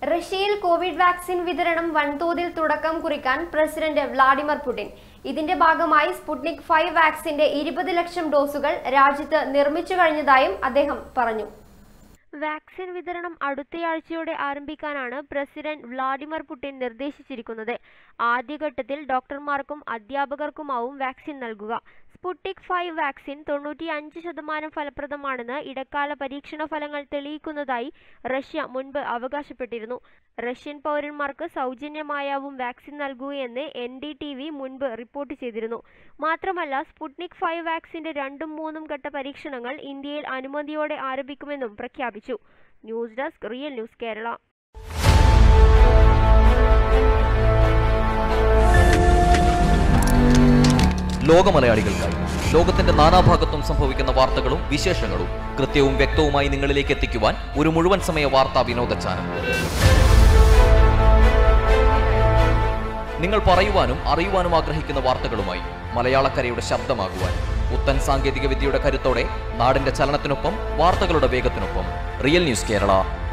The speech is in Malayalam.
റഷ്യയിൽ കോവിഡ് വാക്സിൻ വിതരണം വൻതോതിൽ തുടക്കം കുറിക്കാൻ പ്രസിഡന്റ് വ്ളാഡിമിർ പുടിൻ. ഇതിന്റെ ഭാഗമായി സ്പുട്നിക് 5 വാക്സിന്റെ 20 ലക്ഷം ഡോസുകൾ രാജ്യത്ത് നിർമ്മിച്ചു കഴിഞ്ഞതായും അദ്ദേഹം പറഞ്ഞു. വാക്സിൻ വിതരണം അടുത്തയാഴ്ചയോടെ ആരംഭിക്കാനാണ് പ്രസിഡന്റ് വ്ളാഡിമിർ പുടിൻ നിർദ്ദേശിച്ചിരിക്കുന്നത്. ആദ്യഘട്ടത്തിൽ ഡോക്ടർമാർക്കും അധ്യാപകർക്കുമാവും വാക്സിൻ നൽകുക. സ്പുട്നിക് 5 വാക്സിൻ 95% ഫലപ്രദമാണെന്ന് ഇടക്കാല പരീക്ഷണ ഫലങ്ങൾ തെളിയിക്കുന്നതായി റഷ്യ മുൻപ് അവകാശപ്പെട്ടിരുന്നു. റഷ്യൻ പൗരന്മാർക്ക് സൗജന്യമായാവും വാക്സിൻ നൽകുകയെന്ന് NDTV മുൻപ് റിപ്പോർട്ട് ചെയ്തിരുന്നു. മാത്രമല്ല, സ്പുട്നിക് 5 വാക്സിന്റെ 2ഉം 3ഉം ഘട്ട പരീക്ഷണങ്ങൾ ഇന്ത്യയിൽ അനുമതിയോടെ ആരംഭിക്കുമെന്നും പ്രഖ്യാപിച്ചു. News desk, real news Kerala. ലോക മലയാളികൾക്കായി ലോകത്തിന്റെ നാനാഭാഗത്തും സംഭവിക്കുന്ന വാർത്തകളും വിശേഷങ്ങളും കൃത്യവും വ്യക്തവുമായി നിങ്ങളിലേക്ക് എത്തിക്കുവാൻ ഒരു മുഴുവൻ സമയ വാർത്താ വിനോദ ചാനൽ. നിങ്ങൾ പറയുവാനും അറിയുവാനും ആഗ്രഹിക്കുന്ന വാർത്തകളുമായി മലയാളക്കരയുടെ ശബ്ദമാകുവാൻ പുത്തൻ സാങ്കേതിക വിദ്യയുടെ കരുത്തോടെ നാടിന്റെ ചലനത്തിനൊപ്പം വാർത്തകളുടെ വേഗത്തിനൊപ്പം റിയൽ ന്യൂസ് കേരള.